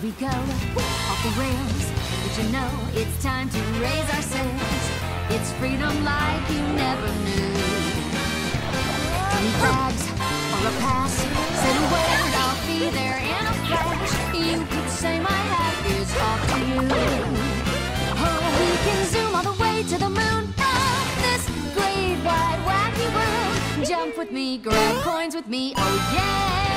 we go, off the rails. But you know it's time to raise our sails. It's freedom like you never knew. 20 bags or a pass, say the word, I'll be there in a flash. You could say my hat is off to you. Oh, we can zoom all the way to the moon. Oh, this great wide wacky world. Jump with me, grab coins with me, oh yeah.